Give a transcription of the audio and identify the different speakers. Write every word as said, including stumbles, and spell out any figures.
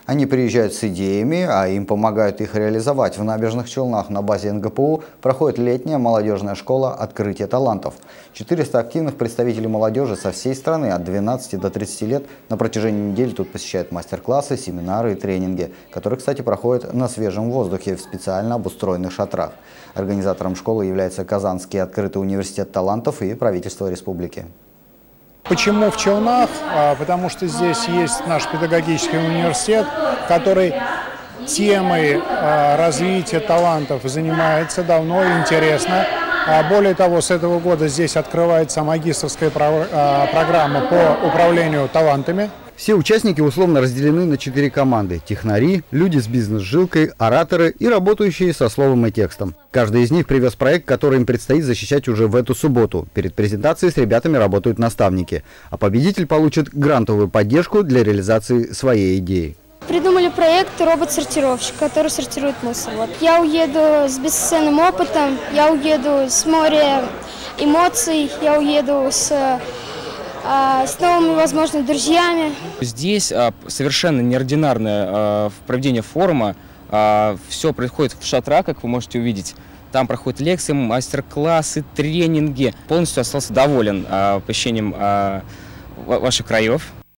Speaker 1: Они приезжают с идеями, а им помогают их реализовать. В Набережных Челнах на базе эн гэ пэ у проходит летняя молодежная школа «Открытие талантов». четыреста активных представителей молодежи со всей страны от двенадцати до тридцати лет на протяжении недели тут посещают мастер-классы, семинары и тренинги, которые, кстати, проходят на свежем воздухе в специально обустроенных шатрах. Организатором школы является Казанский открытый университет талантов и правительство республики.
Speaker 2: Почему в Челнах? Потому что здесь есть наш педагогический университет, который темой развития талантов занимается давно и интересно. Более того, с этого года здесь открывается магистерская программа по управлению талантами.
Speaker 1: Все участники условно разделены на четыре команды: технари, люди с бизнес-жилкой, ораторы и работающие со словом и текстом. Каждый из них привез проект, который им предстоит защищать уже в эту субботу. Перед презентацией с ребятами работают наставники, а победитель получит грантовую поддержку для реализации своей идеи.
Speaker 3: Придумали проект «Робот-сортировщик», который сортирует мусор. Вот. Я уеду с бесценным опытом, я уеду с моря эмоций, я уеду с... с новыми, возможно, друзьями.
Speaker 4: Здесь а, совершенно неординарное а, проведение форума. А, все происходит в шатрах, как вы можете увидеть. Там проходят лекции, мастер-классы, тренинги. Полностью остался доволен а, посещением а, ваших краев.